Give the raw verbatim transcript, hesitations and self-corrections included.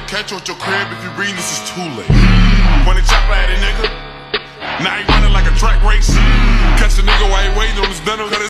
catch you at your crib if you read this is too late. Point a chopper at a nigga. Now he running like a track race. Catch a nigga while he waiting on his dinner.